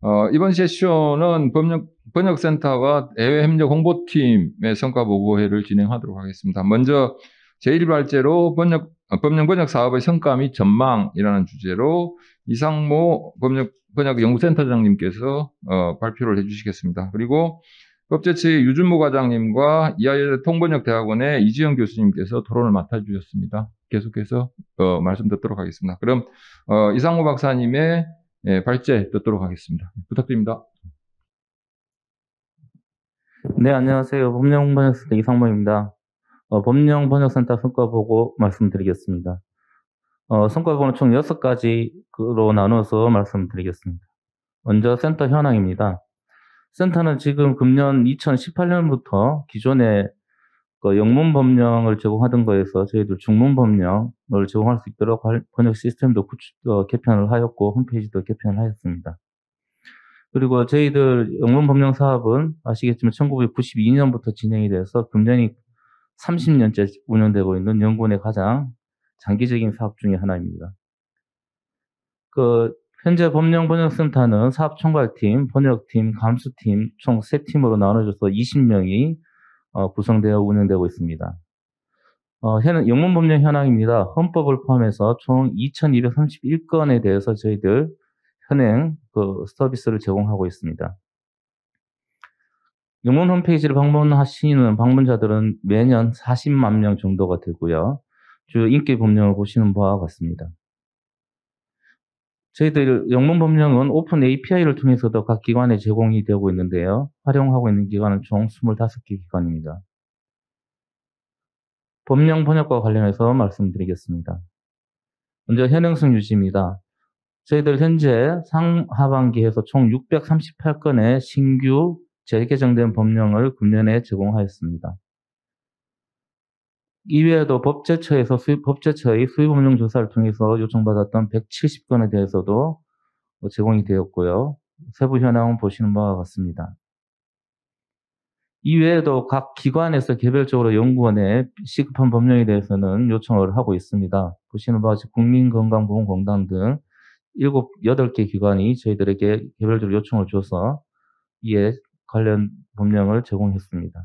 이번 세션은 번역센터와 해외협력 홍보팀의 성과 보고회를 진행하도록 하겠습니다. 먼저 제1발제로 법령 번역 사업의 성과 및 전망이라는 주제로 이상모 번역연구센터장님께서 발표를 해주시겠습니다. 그리고 법제처의 유준모 과장님과 이하여대 통번역대학원의 이지영 교수님께서 토론을 맡아주셨습니다. 계속해서 말씀 듣도록 하겠습니다. 그럼 이상모 박사님의 발제 듣도록 하겠습니다. 부탁드립니다. 네, 안녕하세요. 법령번역센터 이상모입니다. 법령번역센터 성과보고 말씀드리겠습니다. 성과보고는 총 6가지로 나눠서 말씀드리겠습니다. 먼저 센터 현황입니다. 센터는 지금 금년 2018년부터 기존에 영문 법령을 제공하던 거에서 저희들 중문 법령을 제공할 수 있도록 번역 시스템도 개편을 하였고 홈페이지도 개편을 하였습니다. 그리고 저희들 영문 법령 사업은 아시겠지만 1992년부터 진행이 돼서 금년이 30년째 운영되고 있는 연구원의 가장 장기적인 사업 중에 하나입니다. 현재 법령번역센터는 사업총괄팀, 번역팀, 감수팀 총 3팀으로 나눠져서 20명이 구성되어 운영되고 있습니다. 영문 법령 현황입니다. 헌법을 포함해서 총 2231건에 대해서 저희들 현행 서비스를 제공하고 있습니다. 영문 홈페이지를 방문하시는 방문자들은 매년 40만 명 정도가 되고요. 주요 인기 법령을 보시는 바와 같습니다. 저희들 영문 법령은 오픈 API를 통해서도 각 기관에 제공이 되고 있는데요. 활용하고 있는 기관은 총 25개 기관입니다. 법령 번역과 관련해서 말씀드리겠습니다. 먼저 현행성 유지입니다. 저희들 현재 상하반기에서 총 638건의 신규 재개정된 법령을 금년에 제공하였습니다. 이외에도 법제처의 수의법령 조사를 통해서 요청받았던 170건에 대해서도 제공이 되었고요. 세부 현황은 보시는 바와 같습니다. 이외에도 각 기관에서 개별적으로 연구원에 시급한 법령에 대해서는 요청을 하고 있습니다. 보시는 바와 같이 국민건강보험공단 등 8개 기관이 저희들에게 개별적으로 요청을 줘서 이에 관련 법령을 제공했습니다.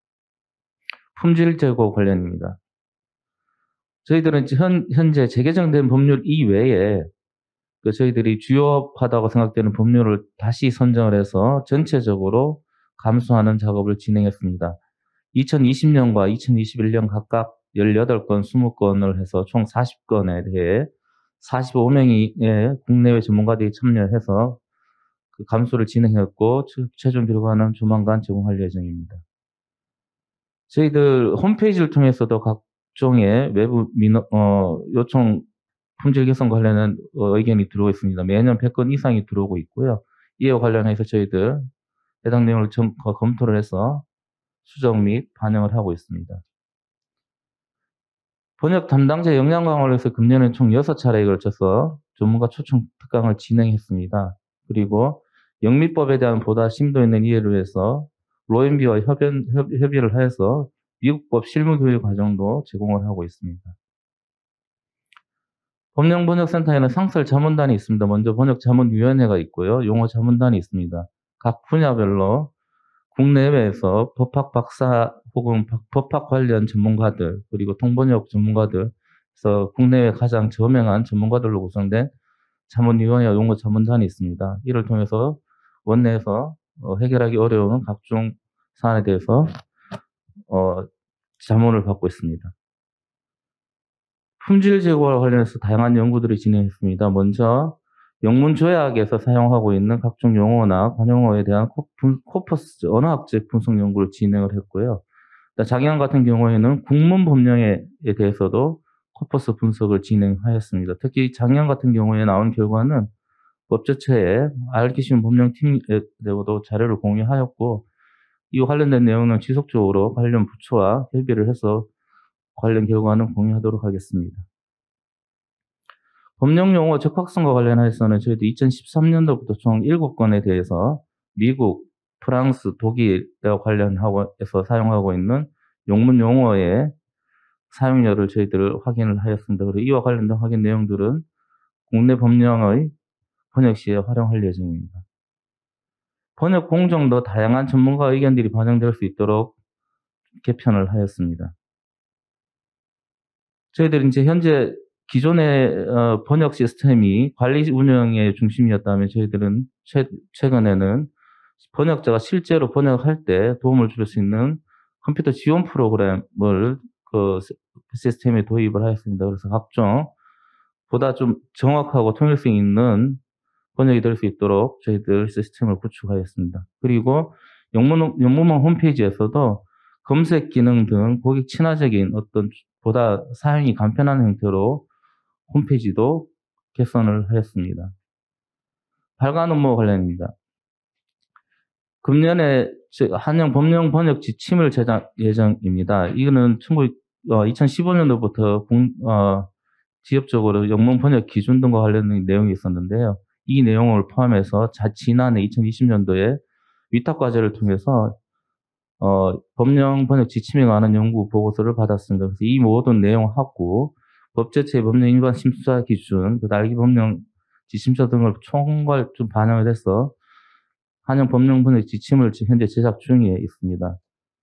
품질 제고 관련입니다. 저희들은 현재 재개정된 법률 이외에 저희들이 주요하다고 생각되는 법률을 다시 선정을 해서 전체적으로 감수하는 작업을 진행했습니다. 2020년과 2021년 각각 18건, 20건을 해서 총 40건에 대해 45명의 국내외 전문가들이 참여해서 감수를 진행했고 최종 결과는 조만간 제공할 예정입니다. 저희들 홈페이지를 통해서도 각종의 외부 요청 품질 개선 관련한 의견이 들어오고 있습니다. 매년 100건 이상이 들어오고 있고요. 이에 관련해서 저희들 해당 내용을 검토를 해서 수정 및 반영을 하고 있습니다. 번역 담당자 역량 강화를 위해서 금년에 총 6차례에 걸쳐서 전문가 초청 특강을 진행했습니다. 그리고 영미법에 대한 보다 심도 있는 이해를 위해서 로엔비와 협의를 하여서 미국법 실무교육 과정도 제공을 하고 있습니다. 법령번역센터에는 상설 자문단이 있습니다. 먼저 번역자문위원회가 있고요. 용어자문단이 있습니다. 각 분야별로 국내외에서 법학 박사 혹은 법학 관련 전문가들 그리고 통번역 전문가들 그래서 국내외 가장 저명한 전문가들로 구성된 자문위원회와 용어자문단이 있습니다. 이를 통해서 원내에서 해결하기 어려운 각종 사안에 대해서 자문을 받고 있습니다. 품질 제고와 관련해서 다양한 연구들이 진행했습니다. 먼저 영문 조약에서 사용하고 있는 각종 용어나 관용어에 대한 코퍼스 언어학적 분석 연구를 진행을 했고요. 작년 같은 경우에는 국문 법령에 대해서도 코퍼스 분석을 진행하였습니다. 특히 작년 같은 경우에 나온 결과는 법제처에 알기 쉬운 법령팀에도 자료를 공유하였고 이와 관련된 내용은 지속적으로 관련 부처와 협의를 해서 관련 결과는 공유하도록 하겠습니다. 법령용어 적합성과 관련해서는 저희도 2013년도부터 총 7건에 대해서 미국, 프랑스, 독일에 관련해서 사용하고 있는 용문 용어의 사용료를 저희들 확인을 하였습니다. 그리고 이와 관련된 확인 내용들은 국내 법령의 번역 시에 활용할 예정입니다. 번역 공정도 다양한 전문가 의견들이 반영될 수 있도록 개편을 하였습니다. 저희들이 이제 현재 기존의 번역 시스템이 관리 운영의 중심이었다면 저희들은 최근에는 번역자가 실제로 번역할 때 도움을 줄 수 있는 컴퓨터 지원 프로그램을 그 시스템에 도입을 하였습니다. 그래서 각종 보다 좀 정확하고 통일성 있는 번역이 될 수 있도록 저희들 시스템을 구축하였습니다. 그리고 영문원 홈페이지에서도 검색 기능 등 고객 친화적인 어떤 보다 사용이 간편한 형태로 홈페이지도 개선을 하였습니다. 발간 업무 관련입니다. 금년에 한영 법령 번역 지침을 제작 예정입니다. 이거는 2015년도부터 지역적으로 영문 번역 기준 등과 관련된 내용이 있었는데요. 이 내용을 포함해서 지난해 2020년도에 위탁과제를 통해서 법령 번역 지침에 관한 연구 보고서를 받았습니다. 그래서 이 모든 내용하고 법제처의 법령 일반 심사 기준, 날개 법령 지침서 등을 총괄 좀 반영을 해서 한영 법령 번역 지침을 현재 제작 중에 있습니다.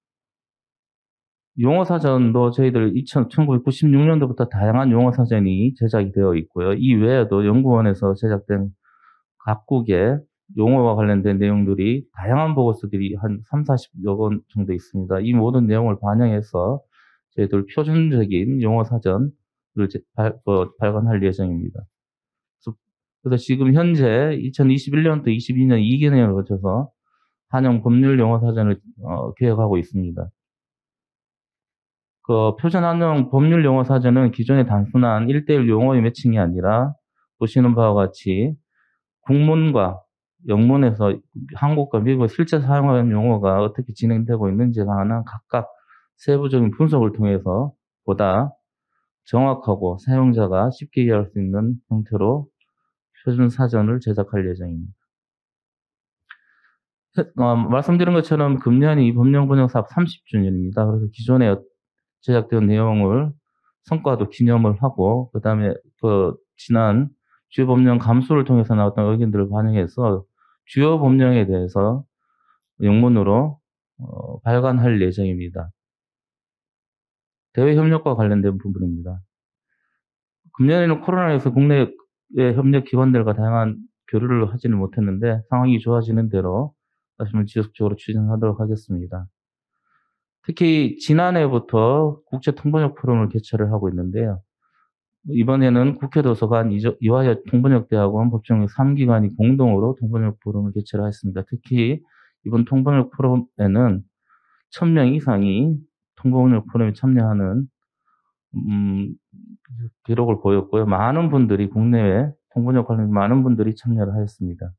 용어사전도 저희들 1996년도부터 다양한 용어사전이 제작이 되어 있고요. 이 외에도 연구원에서 제작된 각국의 용어와 관련된 내용들이 다양한 보고서들이 한 30-40여 권 정도 있습니다. 이 모든 내용을 반영해서 저희들 표준적인 용어사전을 발간할 예정입니다. 그래서 지금 현재 2021년부터 22년 2개년을 거쳐서 한영 법률 용어사전을 계획하고 있습니다. 그 표준 한영 법률 용어사전은 기존의 단순한 1:1 용어의 매칭이 아니라 보시는 바와 같이 국문과 영문에서 한국과 미국의 실제 사용하는 용어가 어떻게 진행되고 있는지에 관한 각각 세부적인 분석을 통해서 보다 정확하고 사용자가 쉽게 이해할 수 있는 형태로 표준 사전을 제작할 예정입니다. 말씀드린 것처럼 금년이 법령 번역 사업 30주년입니다. 그래서 기존에 제작된 내용을 성과도 기념을 하고 그다음에 지난 주요 법령 감수를 통해서 나왔던 의견들을 반영해서 주요 법령에 대해서 영문으로 발간할 예정입니다. 대외 협력과 관련된 부분입니다. 금년에는 코로나에서 국내의 협력 기관들과 다양한 교류를 하지는 못했는데 상황이 좋아지는 대로 다시 한번 지속적으로 추진하도록 하겠습니다. 특히 지난해부터 국제 통번역 포럼을 개최를 하고 있는데요. 이번에는 국회도서관, 이화여 통번역대학원, 법정역 3기관이 공동으로 통번역 포럼을 개최를 했습니다. 특히 이번 통번역 포럼에는 1000명 이상이 통번역 포럼에 참여하는 기록을 보였고요. 많은 분들이 국내외 통번역 관련 많은 분들이 참여를 하였습니다.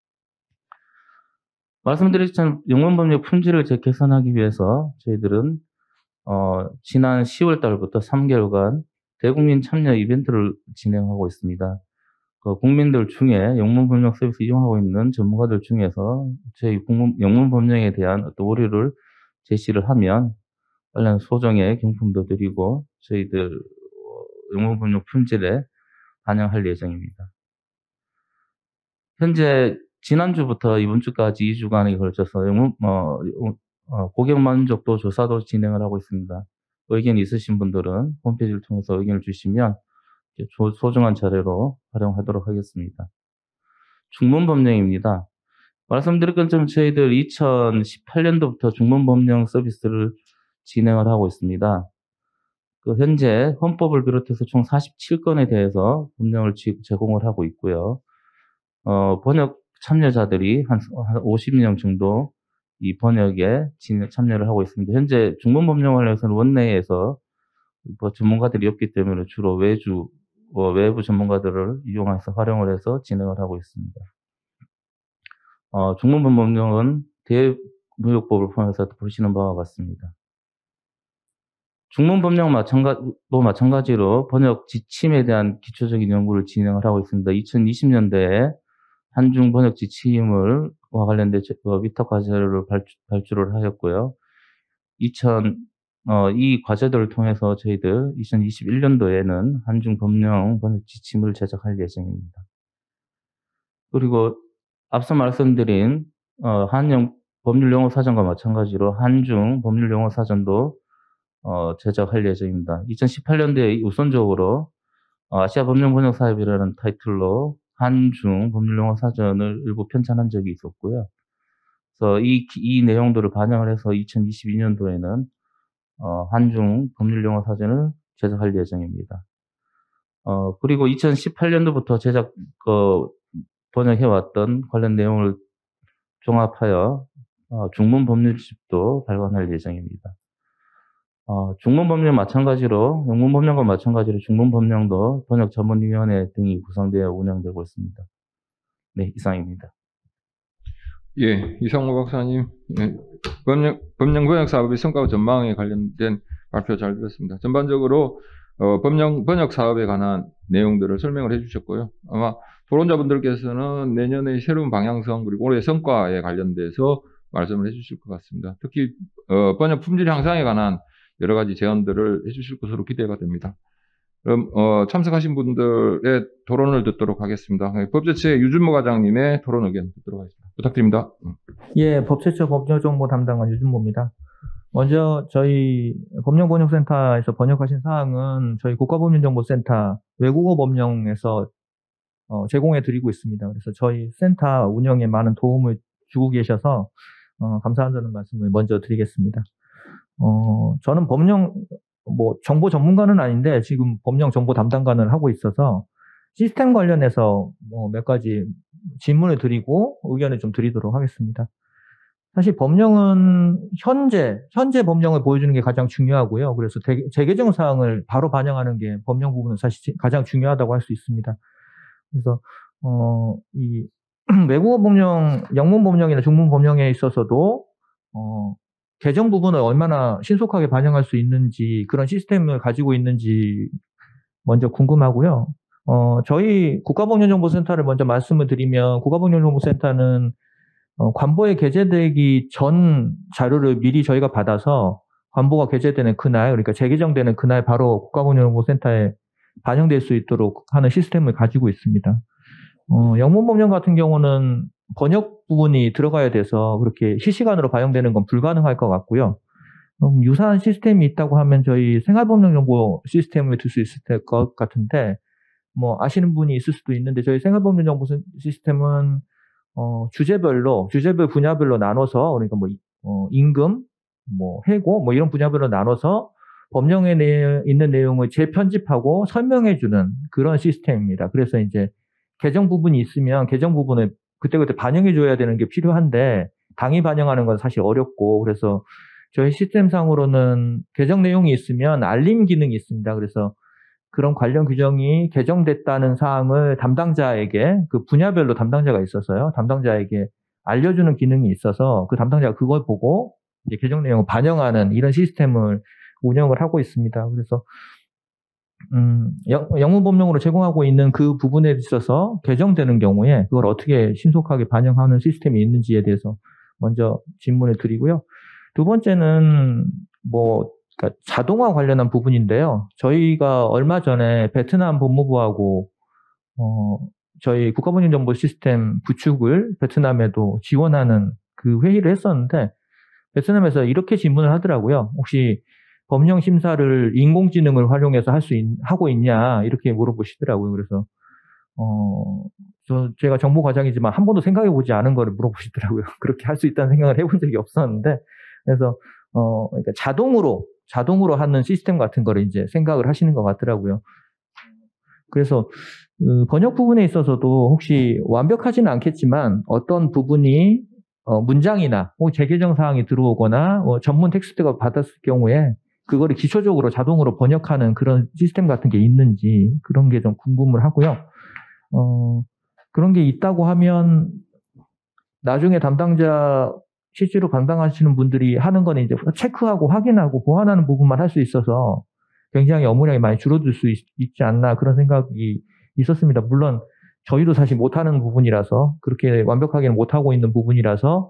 말씀드렸지만 영문법령 품질을 개선하기 위해서 저희들은 지난 10월 달부터 3개월간 대국민 참여 이벤트를 진행하고 있습니다. 국민들 중에 영문법령 서비스 이용하고 있는 전문가들 중에서 저희 영문법령에 대한 어떤 오류를 제시를 하면 관련 소정의 경품도 드리고 저희들 영문법령 품질에 반영할 예정입니다. 현재 지난주부터 이번 주까지 2주간에 걸쳐서 고객 만족도 조사도 진행을 하고 있습니다. 의견 있으신 분들은 홈페이지를 통해서 의견을 주시면 소중한 자료로 활용하도록 하겠습니다. 중문법령입니다. 말씀드릴 것처럼 저희들 2018년도부터 중문법령 서비스를 진행을 하고 있습니다. 현재 헌법을 비롯해서 총 47건에 대해서 법령을 제공을 하고 있고요. 번역 참여자들이 한 50명 정도 이 번역에 참여를 하고 있습니다. 현재 중문법령 관련해서는 원내에서 전문가들이 없기 때문에 주로 외부 전문가들을 이용해서 활용을 해서 진행을 하고 있습니다. 중문법령은 대무역법을 포함해서 보시는 바와 같습니다. 중문법령 마찬가지로 번역 지침에 대한 기초적인 연구를 진행을 하고 있습니다. 2020년대에 한중 번역 지침과 관련된 위탁 과제를 발주를 하였고요. 이 과제들을 통해서 저희들 2021년도에는 한중 법령 번역 지침을 제작할 예정입니다. 그리고 앞서 말씀드린 법률용어사전과 마찬가지로 한중 법률용어사전도 제작할 예정입니다. 2018년도에 우선적으로 아시아 법령번역사업이라는 타이틀로 한중 법률용어사전을 일부 편찬한 적이 있었고요. 그래서 이 내용들을 반영을 해서 2022년도에는 한중 법률용어사전을 제작할 예정입니다. 그리고 2018년도부터 번역해왔던 관련 내용을 종합하여 중문 법률집도 발간할 예정입니다. 중문 법령 마찬가지로 영문 법령과 마찬가지로 중문 법령도 번역 전문위원회 등이 구성되어 운영되고 있습니다. 네, 이상입니다. 예, 이상호 박사님, 예, 법령 번역 사업의 성과와 전망에 관련된 발표 잘 들었습니다. 전반적으로 번역 사업에 관한 내용들을 설명을 해주셨고요. 아마 토론자분들께서는 내년의 새로운 방향성 그리고 올해 성과에 관련돼서 말씀을 해주실 것 같습니다. 특히 번역 품질 향상에 관한 여러 가지 제안들을 해주실 것으로 기대가 됩니다. 그럼 참석하신 분들의 토론을 듣도록 하겠습니다. 법제처의 유준모 과장님의 토론 의견 듣도록 하겠습니다. 부탁드립니다. 예, 법제처 법령정보 담당관 유준모입니다. 먼저 저희 법령번역센터에서 번역하신 사항은 저희 국가법령정보센터 외국어 법령에서 제공해 드리고 있습니다. 그래서 저희 센터 운영에 많은 도움을 주고 계셔서 감사한다는 말씀을 먼저 드리겠습니다. 저는 정보 전문가는 아닌데 지금 법령 정보 담당관을 하고 있어서 시스템 관련해서 몇 가지 질문을 드리고 의견을 좀 드리도록 하겠습니다. 사실 법령은 현재 법령을 보여주는 게 가장 중요하고요. 그래서 재개정 사항을 바로 반영하는 게 법령 부분은 사실 가장 중요하다고 할 수 있습니다. 그래서 이 외국어 법령, 영문 법령이나 중문 법령에 있어서도 개정 부분을 얼마나 신속하게 반영할 수 있는지 그런 시스템을 가지고 있는지 먼저 궁금하고요. 저희 국가법령정보센터를 먼저 말씀을 드리면 국가법령정보센터는 관보에 게재되기 전 자료를 미리 저희가 받아서 관보가 게재되는 그날, 그러니까 재개정되는 그날 바로 국가법령정보센터에 반영될 수 있도록 하는 시스템을 가지고 있습니다. 영문 법령 같은 경우는 번역 부분이 들어가야 돼서 그렇게 실시간으로 반영되는 건 불가능할 것 같고요. 유사한 시스템이 있다고 하면 저희 생활법령정보 시스템을 들 수 있을 것 같은데, 아시는 분이 있을 수도 있는데, 저희 생활법령정보 시스템은 주제별 분야별로 나눠서, 그러니까 임금, 해고, 이런 분야별로 나눠서 법령에 있는 내용을 재편집하고 설명해주는 그런 시스템입니다. 그래서 이제 개정 부분이 있으면 개정 부분을 그때그때 반영해줘야 되는 게 필요한데, 당일 반영하는 건 사실 어렵고, 그래서 저희 시스템상으로는 개정 내용이 있으면 알림 기능이 있습니다. 그래서 그런 관련 규정이 개정됐다는 사항을 담당자에게, 그 분야별로 담당자가 있어서요. 담당자에게 알려주는 기능이 있어서 그 담당자가 그걸 보고 이제 개정 내용을 반영하는 이런 시스템을 운영을 하고 있습니다. 그래서 영문 법령으로 제공하고 있는 그 부분에 있어서 개정되는 경우에 그걸 어떻게 신속하게 반영하는 시스템이 있는지에 대해서 먼저 질문을 드리고요. 두 번째는 그러니까 자동화 관련한 부분인데요. 저희가 얼마 전에 베트남 법무부하고 저희 국가법령정보 시스템 구축을 베트남에도 지원하는 그 회의를 했었는데, 베트남에서 이렇게 질문을 하더라고요. 혹시 법령 심사를 인공지능을 활용해서 하고 있냐, 이렇게 물어보시더라고요. 그래서 제가 정보과장이지만 한 번도 생각해 보지 않은 거를 물어보시더라고요. 그렇게 할 수 있다는 생각을 해본 적이 없었는데, 그래서 그러니까 자동으로 하는 시스템 같은 거를 이제 생각을 하시는 것 같더라고요. 그래서 번역 부분에 있어서도 혹시 완벽하지는 않겠지만 어떤 부분이 문장이나 재개정 사항이 들어오거나 전문 텍스트가 받았을 경우에 그거를 기초적으로 자동으로 번역하는 그런 시스템 같은 게 있는지 그런 게 좀 궁금을 하고요. 그런 게 있다고 하면 나중에 실제로 담당하시는 분들이 하는 건 이제 체크하고 확인하고 보완하는 부분만 할 수 있어서 굉장히 업무량이 많이 줄어들 수 있지 않나 그런 생각이 있었습니다. 물론 저희도 사실 못하는 부분이라서 그렇게 완벽하게는 못하고 있는 부분이라서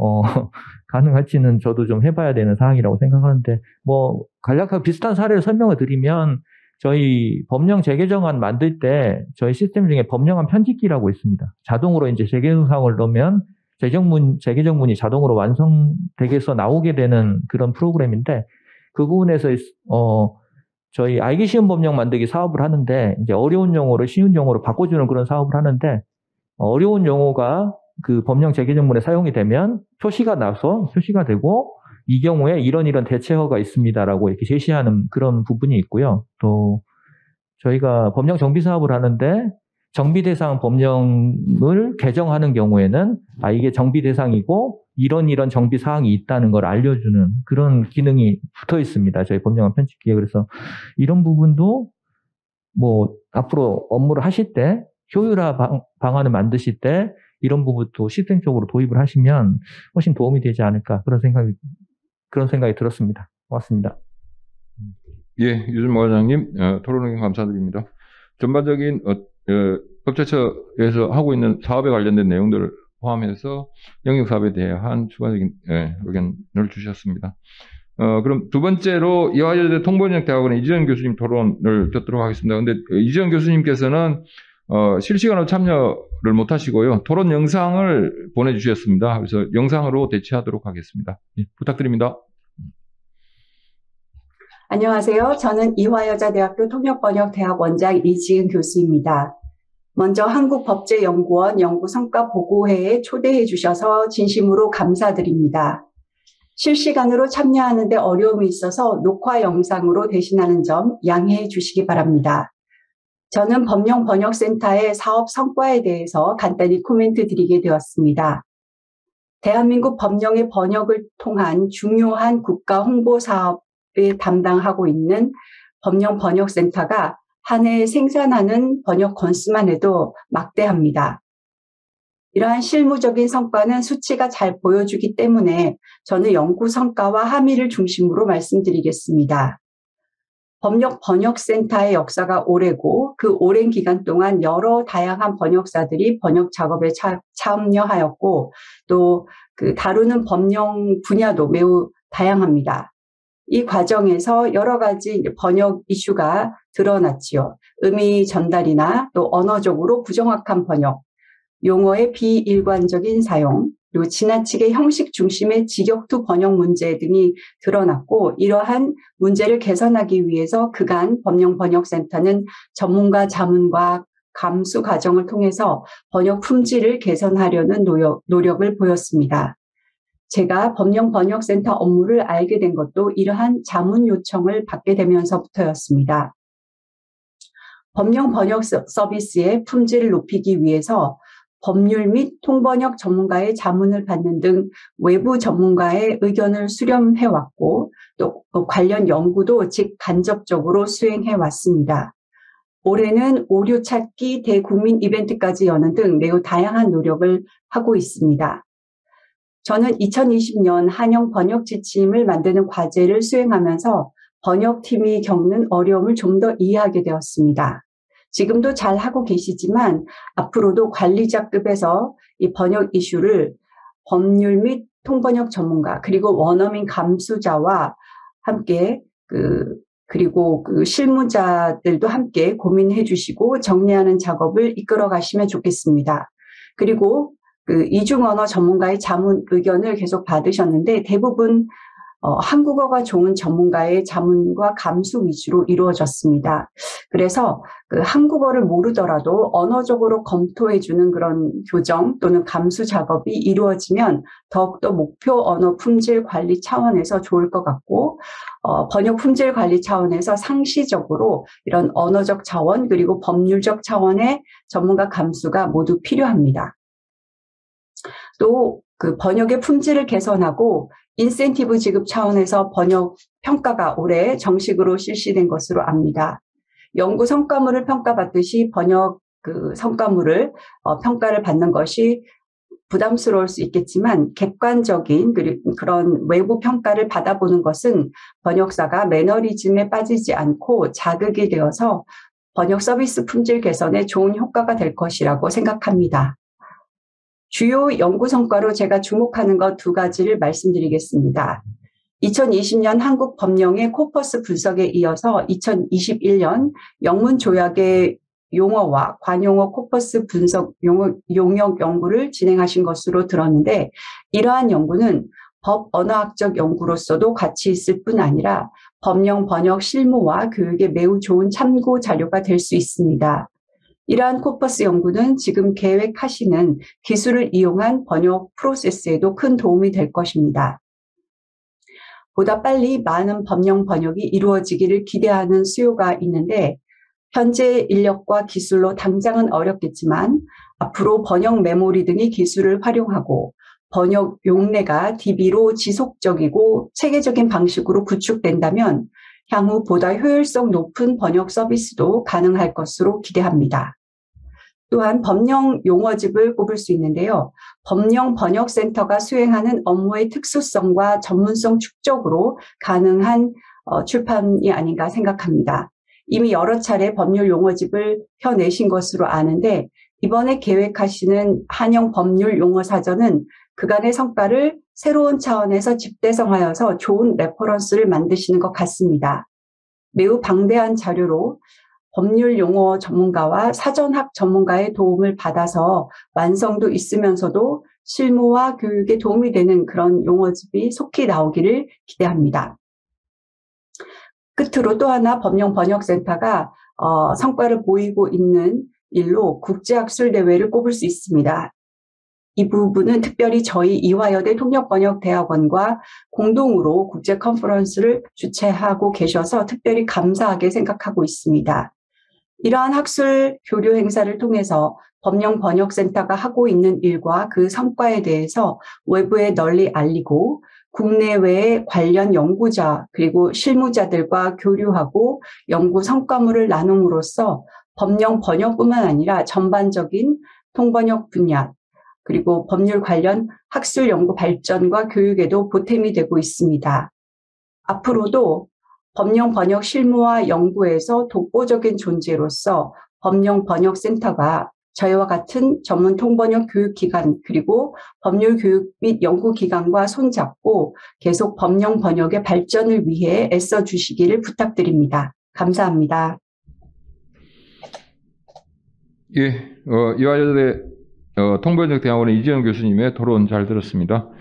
가능할지는 저도 좀 해봐야 되는 사항이라고 생각하는데 간략하게 비슷한 사례를 설명을 드리면 저희 법령 재개정안 만들 때 저희 시스템 중에 법령안 편집기라고 있습니다. 자동으로 이제 재개정 사항을 넣으면 재개정문이 자동으로 완성되게서 나오게 되는 그런 프로그램인데, 그 부분에서 저희 알기 쉬운 법령 만들기 사업을 하는데, 이제 어려운 용어를 쉬운 용어로 바꿔주는 그런 사업을 하는데, 어려운 용어가 그 법령 재개정문에 사용이 되면 표시가 되고, 이 경우에 이런 대체어가 있습니다라고 이렇게 제시하는 그런 부분이 있고요. 또 저희가 법령 정비 사업을 하는데, 정비 대상 법령을 개정하는 경우에는 이게 정비 대상이고 이런 정비 사항이 있다는 걸 알려주는 그런 기능이 붙어 있습니다. 저희 법령안 편집기에. 그래서 이런 부분도 뭐 앞으로 업무를 하실 때 효율화 방안을 만드실 때 이런 부분도 시스템적으로 도입을 하시면 훨씬 도움이 되지 않을까 그런 생각이 들었습니다. 고맙습니다. 예, 유준모 과장님 토론 의견 감사드립니다. 전반적인 법제처에서 하고 있는 사업에 관련된 내용들을 포함해서 영역사업에 대한 추가적인 의견을 주셨습니다. 그럼 두 번째로 이화여대 통번역대학원의 이지연 교수님 토론을 듣도록 하겠습니다. 근데 이지연 교수님께서는 실시간으로 참여를 못 하시고요. 토론 영상을 보내주셨습니다. 그래서 영상으로 대체하도록 하겠습니다. 예, 부탁드립니다. 안녕하세요. 저는 이화여자대학교 통역번역대학 원장 이지은 교수입니다. 먼저 한국법제연구원 연구성과보고회에 초대해 주셔서 진심으로 감사드립니다. 실시간으로 참여하는 데 어려움이 있어서 녹화 영상으로 대신하는 점 양해해 주시기 바랍니다. 저는 법령번역센터의 사업 성과에 대해서 간단히 코멘트 드리게 되었습니다. 대한민국 법령의 번역을 통한 중요한 국가 홍보 사업을 담당하고 있는 법령번역센터가 한 해에 생산하는 번역 건수만 해도 막대합니다. 이러한 실무적인 성과는 수치가 잘 보여주기 때문에 저는 연구 성과와 함의를 중심으로 말씀드리겠습니다. 법령 번역센터의 역사가 오래고 그 오랜 기간 동안 여러 다양한 번역사들이 번역 작업에 참여하였고 또 그 다루는 법령 분야도 매우 다양합니다. 이 과정에서 여러 가지 번역 이슈가 드러났지요. 의미 전달이나 또 언어적으로 부정확한 번역, 용어의 비일관적인 사용, 그리고 지나치게 형식 중심의 직역투 번역 문제 등이 드러났고 이러한 문제를 개선하기 위해서 그간 법령번역센터는 전문가 자문과 감수 과정을 통해서 번역 품질을 개선하려는 노력을 보였습니다. 제가 법령번역센터 업무를 알게 된 것도 이러한 자문 요청을 받게 되면서부터였습니다. 법령번역 서비스의 품질을 높이기 위해서 법률 및 통번역 전문가의 자문을 받는 등 외부 전문가의 의견을 수렴해왔고 또 관련 연구도 직간접적으로 수행해왔습니다. 올해는 오류 찾기 대국민 이벤트까지 여는 등 매우 다양한 노력을 하고 있습니다. 저는 2020년 한영 번역 지침을 만드는 과제를 수행하면서 번역팀이 겪는 어려움을 좀 더 이해하게 되었습니다. 지금도 잘 하고 계시지만 앞으로도 관리자급에서 이 번역 이슈를 법률 및 통번역 전문가 그리고 원어민 감수자와 함께 그리고 실무자들도 함께 고민해 주시고 정리하는 작업을 이끌어 가시면 좋겠습니다. 그리고 이중 언어 전문가의 자문 의견을 계속 받으셨는데 대부분 한국어가 좋은 전문가의 자문과 감수 위주로 이루어졌습니다. 그래서 한국어를 모르더라도 언어적으로 검토해주는 그런 교정 또는 감수 작업이 이루어지면 더욱더 목표 언어 품질 관리 차원에서 좋을 것 같고 번역 품질 관리 차원에서 상시적으로 이런 언어적 차원 그리고 법률적 차원의 전문가 감수가 모두 필요합니다. 또 번역의 품질을 개선하고 인센티브 지급 차원에서 번역 평가가 올해 정식으로 실시된 것으로 압니다. 연구 성과물을 평가받듯이 번역 성과물을 평가를 받는 것이 부담스러울 수 있겠지만 객관적인 그런 외부 평가를 받아보는 것은 번역사가 매너리즘에 빠지지 않고 자극이 되어서 번역 서비스 품질 개선에 좋은 효과가 될 것이라고 생각합니다. 주요 연구 성과로 제가 주목하는 것 두 가지를 말씀드리겠습니다. 2020년 한국 법령의 코퍼스 분석에 이어서 2021년 영문 조약의 용어와 관용어 코퍼스 분석 용역 연구를 진행하신 것으로 들었는데 이러한 연구는 법 언어학적 연구로서도 가치 있을 뿐 아니라 법령 번역 실무와 교육에 매우 좋은 참고 자료가 될 수 있습니다. 이러한 코퍼스 연구는 지금 계획하시는 기술을 이용한 번역 프로세스에도 큰 도움이 될 것입니다. 보다 빨리 많은 법령 번역이 이루어지기를 기대하는 수요가 있는데 현재 인력과 기술로 당장은 어렵겠지만 앞으로 번역 메모리 등의 기술을 활용하고 번역 용례가 DB로 지속적이고 체계적인 방식으로 구축된다면 향후 보다 효율성 높은 번역 서비스도 가능할 것으로 기대합니다. 또한 법령 용어집을 꼽을 수 있는데요. 법령 번역센터가 수행하는 업무의 특수성과 전문성 축적으로 가능한 출판이 아닌가 생각합니다. 이미 여러 차례 법률 용어집을 펴내신 것으로 아는데 이번에 계획하시는 한영 법률 용어 사전은 그간의 성과를 새로운 차원에서 집대성하여서 좋은 레퍼런스를 만드시는 것 같습니다. 매우 방대한 자료로 법률 용어 전문가와 사전학 전문가의 도움을 받아서 완성도 있으면서도 실무와 교육에 도움이 되는 그런 용어집이 속히 나오기를 기대합니다. 끝으로 또 하나 법령 번역센터가 성과를 보이고 있는 일로 국제학술대회를 꼽을 수 있습니다. 이 부분은 특별히 저희 이화여대 통역번역대학원과 공동으로 국제 컨퍼런스를 주최하고 계셔서 특별히 감사하게 생각하고 있습니다. 이러한 학술 교류 행사를 통해서 법령 번역센터가 하고 있는 일과 그 성과에 대해서 외부에 널리 알리고 국내외의 관련 연구자 그리고 실무자들과 교류하고 연구 성과물을 나눔으로써 법령 번역뿐만 아니라 전반적인 통번역 분야 그리고 법률 관련 학술 연구 발전과 교육에도 보탬이 되고 있습니다. 앞으로도 법령 번역 실무와 연구에서 독보적인 존재로서 법령 번역센터가 저희와 같은 전문 통번역 교육기관 그리고 법률 교육 및 연구기관과 손잡고 계속 법령 번역의 발전을 위해 애써주시기를 부탁드립니다. 감사합니다. 예, 이화여대 통번역대학원의 이지영 교수님의 토론 잘 들었습니다.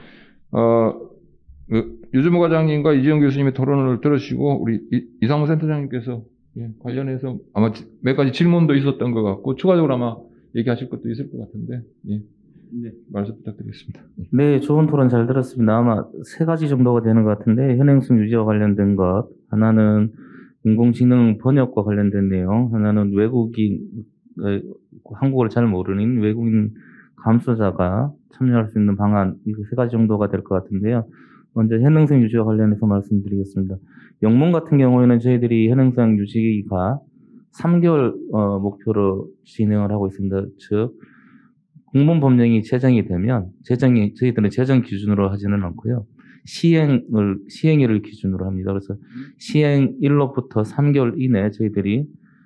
유주모 과장님과 이지영 교수님의 토론을 들으시고 우리 이상무 센터장님께서 관련해서 아마 몇 가지 질문도 있었던 것 같고 추가적으로 아마 얘기하실 것도 있을 것 같은데 네, 말씀 부탁드리겠습니다. 네, 좋은 토론 잘 들었습니다. 아마 3가지 정도가 되는 것 같은데 현행성 유지와 관련된 것, 하나는 인공지능 번역과 관련된 내용, 하나는 외국인 한국어를 잘 모르는 외국인 감소자가 참여할 수 있는 방안, 이 3가지 정도가 될 것 같은데요. 먼저 현행성 유지와 관련해서 말씀드리겠습니다. 영문 같은 경우에는 저희들이 현행성 유지가 3개월 목표로 진행을 하고 있습니다. 즉 공문 법령이 제정이 되면 저희들은 제정 기준으로 하지는 않고요. 시행일을 기준으로 합니다. 그래서 시행일로부터 3개월 이내 저희들이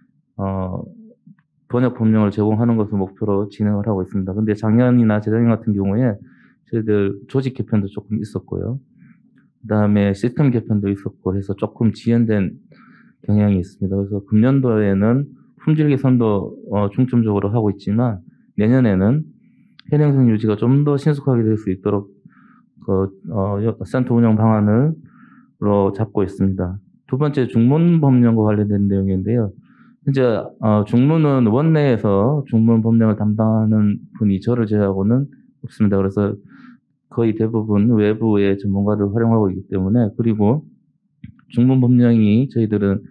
번역 법령을 제공하는 것을 목표로 진행을 하고 있습니다. 근데 작년이나 재작년 같은 경우에 저희들 조직 개편도 조금 있었고요. 그다음에 시스템 개편도 있었고 해서 조금 지연된 경향이 있습니다. 그래서 금년도에는 품질 개선도 중점적으로 하고 있지만 내년에는 현행성 유지가 좀 더 신속하게 될 수 있도록 센터 운영 방안으로 잡고 있습니다. 두 번째 중문 법령과 관련된 내용인데요. 현재 중문은 원내에서 중문 법령을 담당하는 분이 저를 제외하고는 없습니다. 그래서 거의 대부분 외부의 전문가를 활용하고 있기 때문에 그리고 중문 법령이 저희들은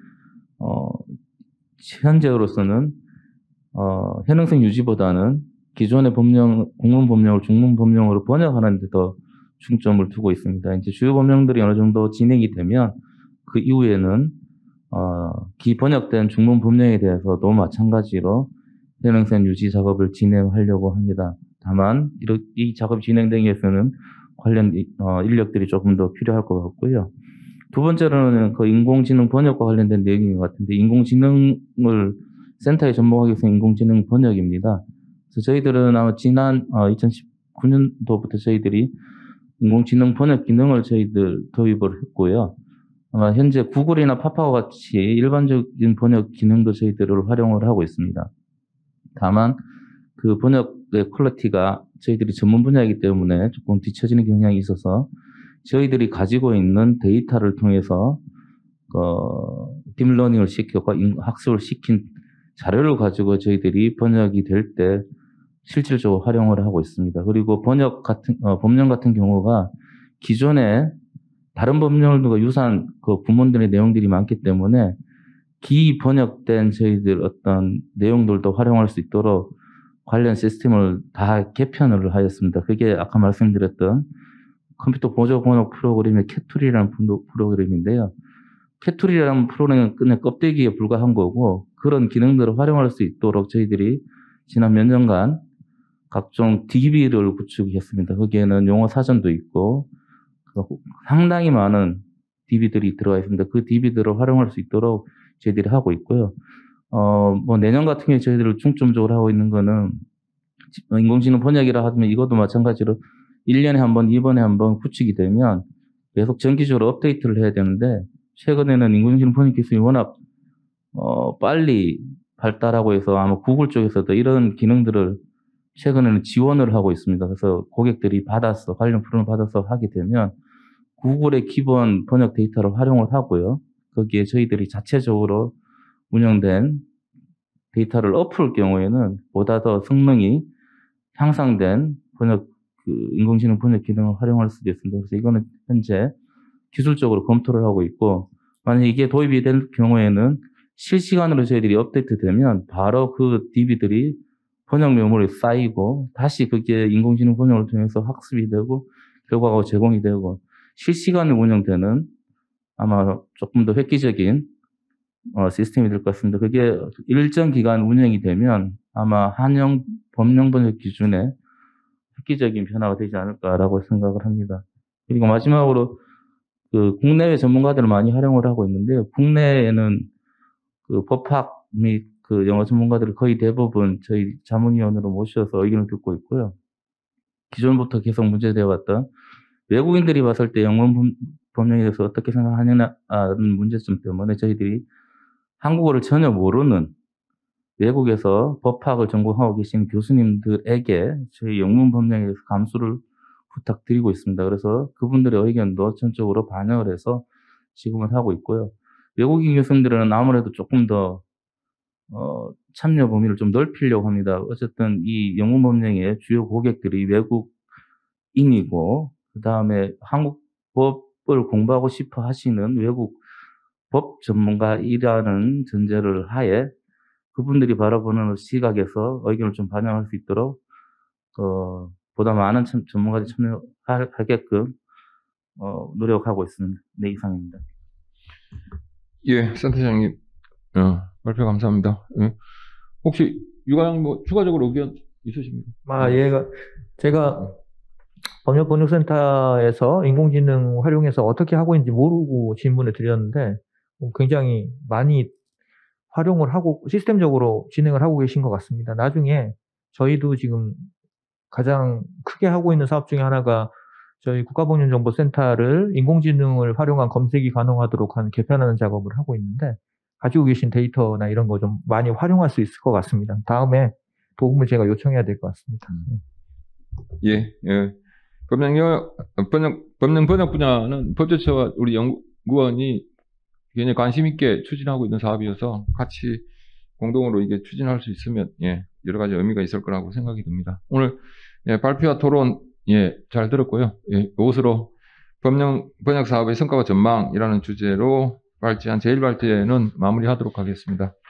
현재로서는 현행성 유지보다는 기존의 공문 법령을 중문 법령으로 번역하는 데 더 중점을 두고 있습니다. 이제 주요 법령들이 어느 정도 진행이 되면 그 이후에는 기번역된 중문 법령에 대해서도 마찬가지로 현행성 유지 작업을 진행하려고 합니다. 다만 이 작업이 진행되기 위해서는 관련 인력들이 조금 더 필요할 것 같고요. 두 번째로는 그 인공지능 번역과 관련된 내용인 것 같은데 인공지능을 센터에 접목하기 위해서 인공지능 번역입니다. 그래서 저희들은 아마 지난 2019년도부터 저희들이 인공지능 번역 기능을 저희들 도입을 했고요. 아마 현재 구글이나 파파와 같이 일반적인 번역 기능도 저희들을 활용을 하고 있습니다. 다만 그 번역의 퀄리티가 저희들이 전문 분야이기 때문에 조금 뒤처지는 경향이 있어서 저희들이 가지고 있는 데이터를 통해서 딥러닝을 시켜서 학습을 시킨 자료를 가지고 저희들이 번역이 될 때 실질적으로 활용을 하고 있습니다. 그리고 법령 같은 경우가 기존에 다른 법령들과 유사한 그 구문들의 내용들이 많기 때문에 기번역된 저희들 어떤 내용들도 활용할 수 있도록 관련 시스템을 다 개편을 하였습니다. 그게 아까 말씀드렸던 컴퓨터 보조 번역 프로그램의 캐툴이라는 프로그램인데요. 캐툴이라는 프로그램은 그냥 껍데기에 불과한 거고 그런 기능들을 활용할 수 있도록 저희들이 지난 몇 년간 각종 DB를 구축했습니다. 거기에는 용어 사전도 있고 상당히 많은 DB들이 들어가 있습니다. 그 DB들을 활용할 수 있도록 저희들이 하고 있고요. 뭐 내년 같은 경우에 저희들을 중점적으로 하고 있는 거는 인공지능 번역이라 하면 이것도 마찬가지로 1년에 한 번, 2번에 한 번 구축이 되면 계속 정기적으로 업데이트를 해야 되는데 최근에는 인공지능 번역 기술이 워낙 빨리 발달하고 해서 아마 구글 쪽에서도 이런 기능들을 최근에는 지원을 하고 있습니다. 그래서 고객들이 관련 프로그램을 받아서 하게 되면 구글의 기본 번역 데이터를 활용을 하고요. 거기에 저희들이 자체적으로 운영된 데이터를 엎을 경우에는 보다 더 성능이 향상된 인공지능 번역 기능을 활용할 수도 있습니다. 그래서 이거는 현재 기술적으로 검토를 하고 있고, 만약 이게 도입이 될 경우에는 실시간으로 저희들이 업데이트 되면 바로 그 DB들이 번역 메모리에 쌓이고 다시 그게 인공지능 번역을 통해서 학습이 되고 결과가 제공이 되고 실시간으로 운영되는 아마 조금 더 획기적인 시스템이 될 것 같습니다. 그게 일정 기간 운영이 되면 아마 한영 법령 번역 기준에 획기적인 변화가 되지 않을까라고 생각을 합니다. 그리고 마지막으로 그 국내외 전문가들을 많이 활용을 하고 있는데요. 국내에는 그 법학 및 그 영어 전문가들을 거의 대부분 저희 자문위원으로 모셔서 의견을 듣고 있고요. 기존부터 계속 문제되어 왔던 외국인들이 봤을 때 영문 법령에 대해서 어떻게 생각하느냐는 문제점 때문에 저희들이 한국어를 전혀 모르는 외국에서 법학을 전공하고 계신 교수님들에게 저희 영문 법령에 대해서 감수를 부탁드리고 있습니다. 그래서 그분들의 의견도 전적으로 반영을 해서 지금은 하고 있고요. 외국인 교수님들은 아무래도 조금 더 참여 범위를 좀 넓히려고 합니다. 어쨌든 이 영문 법령의 주요 고객들이 외국인이고 그 다음에 한국 법을 공부하고 싶어 하시는 외국 법 전문가이라는 전제를 하에 그분들이 바라보는 시각에서 의견을 좀 반영할 수 있도록 보다 많은 전문가들이 참여하게끔 노력하고 있습니다. 네, 이상입니다. 예, 센터장님 발표 감사합니다. 혹시 유과장님 뭐 추가적으로 의견 있으십니까? 제가 법령번역센터에서 인공지능 활용해서 어떻게 하고 있는지 모르고 질문을 드렸는데 굉장히 많이 활용을 하고 시스템적으로 진행을 하고 계신 것 같습니다. 나중에 저희도 지금 가장 크게 하고 있는 사업 중에 하나가 저희 국가법령정보센터를 인공지능을 활용한 검색이 가능하도록 하는 개편하는 작업을 하고 있는데 가지고 계신 데이터나 이런 거 좀 많이 활용할 수 있을 것 같습니다. 다음에 도움을 제가 요청해야 될 것 같습니다. 예. 법령 번역 분야는 법제처와 우리 연구원이 굉장히 관심 있게 추진하고 있는 사업이어서 같이 공동으로 이게 추진할 수 있으면 여러 가지 의미가 있을 거라고 생각이 듭니다. 오늘 발표와 토론 잘 들었고요. 이것으로 법령 번역 사업의 성과와 전망이라는 주제로 발제한 제1발제는 마무리하도록 하겠습니다.